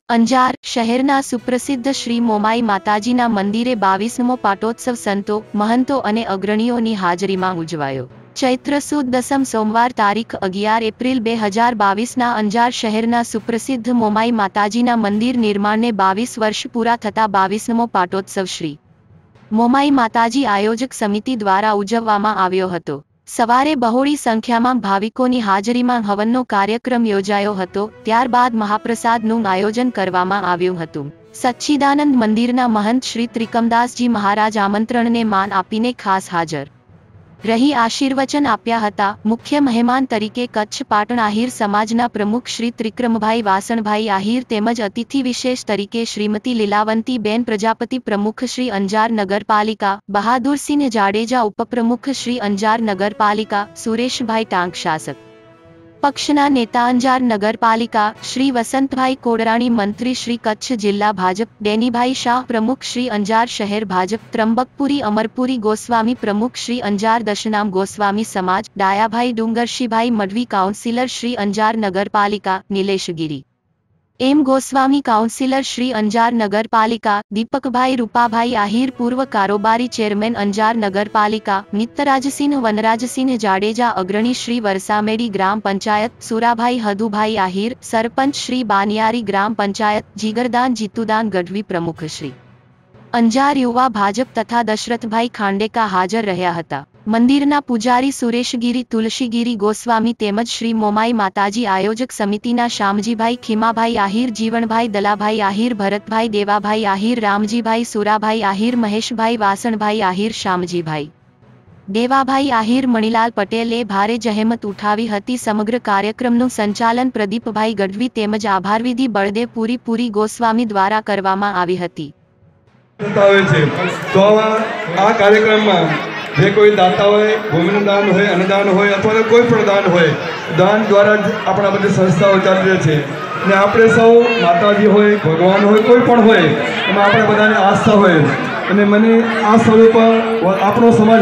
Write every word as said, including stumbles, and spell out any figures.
અંજાર શહેરના સુપ્રસિદ્ધ શ્રી મોમાઈ માતાજીના મંદિરે બાવીસમો પાટોત્સવ સંતો, મહંતો અને અગ્રણીઓની હાજરીમાં ઉજવાયો. ચૈત્ર સુદ દસમ સોમવાર તારીખ અગિયાર એપ્રિલ બે હજાર બાવીસના અંજાર શહેરના સુપ્રસિદ્ધ મોમાઈ માતાજીના મંદિર નિર્માણને બાવીસ વર્ષ પૂરા થતા બાવીસમો પાટોત્સવ શ્રી મોમાઈ માતાજી આયોજક સમિતિ દ્વારા ઉજવવામાં આવ્યો હતો. સવારે બહોળી સંખ્યામાં ભાવિકોની હાજરીમાં હવનનો કાર્યક્રમ યોજાયો હતો. ત્યારબાદ મહાપ્રસાદનું આયોજન કરવામાં આવ્યું હતું. સચ્ચિદાનંદ મંદિરના મહંત શ્રી ત્રિકમદાસજી મહારાજ આમંત્રણને માન આપીને ખાસ હાજર રહી આશીર્વચન આપ્યા હતા. મુખ્ય મહેમાન તરીકે કચ્છ પાટણ આહિર સમાજના પ્રમુખ શ્રી ત્રિક્રમભાઈ વાસણભાઈ આહિર તેમજ અતિથિ વિશેષ તરીકે શ્રીમતી લીલાવંતીબેન પ્રજાપતિ પ્રમુખ શ્રી અંજાર નગરપાલિકા, બહાદુરસિંહ જાડેજા ઉપપ્રમુખ શ્રી અંજાર નગરપાલિકા, સુરેશભાઈ ટાંક શાસક પક્ષના નેતા અંજાર નગરપાલિકા, શ્રી વસંતભાઈ કોડરાણી મંત્રી શ્રી કચ્છ જિલ્લા ભાજપ, ડેનીભાઈ શાહ પ્રમુખ શ્રી અંજાર શહેર ભાજપ, ત્રંબકપુરી અમરપુરી ગોસ્વામી પ્રમુખ શ્રી અંજાર દશનામ ગોસ્વામી સમાજ, ડાયાભાઈ ડુંગરશીભાઈ મઢવી કાઉન્સિલર શ્રી અંજાર નગરપાલિકા, નિલેશગીરી એમ ગોસ્વામી કાઉન્સિલર શ્રી અંજાર નગરપાલિકા, દીપકભાઈ રૂપાભાઈ આહિર પૂર્વ કારોબારી ચેરમેન અંજાર નગરપાલિકા, મિત્તરાજસિંહ વનરાજસિંહ જાડેજા અગ્રણી શ્રી વરસામેડી ગ્રામ પંચાયત, સુરાભાઈ હદુભાઈ આહિર સરપંચ શ્રી બાનિયારી ગ્રામ પંચાયત, જીગરદાન જીતુદાન ગઢવી પ્રમુખ શ્રી અંજાર યુવા ભાજપ તથા દશરથભાઈ ખાંડેકા હાજર રહ્યા હતા. મંદિરના પૂજારી સુરેશગીરી તુલસીગીરી ગોસ્વામી તેમજ શ્રી મોમાઈ માતાજી આયોજક સમિતિના શામજીભાઈ ખીમાભાઈ આહિર, જીવણભાઈ દલાભાઈ આહિર, ભરતભાઈ દેવાભાઈ આહિર, રામજીભાઈ સુરાભાઈ આહિર, મહેશભાઈ વાસણભાઈ આહિર, શામજીભાઈ દેવાભાઈ આહિર, મણિલાલ પટેલે ભારે જહેમત ઉઠાવી હતી. સમગ્ર કાર્યક્રમનું સંચાલન પ્રદીપભાઈ ગઢવી તેમજ આભારવિધિ બળદેવ પૂરી પૂરી ગોસ્વામી દ્વારા કરવામાં આવી હતી. તો આ કાર્યક્રમમાં જે કોઈ દાતા હોય, ભૂમિનું દાન હોય, અન્નદાન હોય અથવા કોઈ પણ દાન હોય, દાન દ્વારા જ આપણા બધી સંસ્થાઓ ચાલી રહી છે. ને આપણે સૌ માતાજી હોય, ભગવાન હોય, કોઈ પણ હોય એમાં આપણે બધાને આસ્થા હોય. અને મને આ સ્થળ ઉપર આપણો સમાજ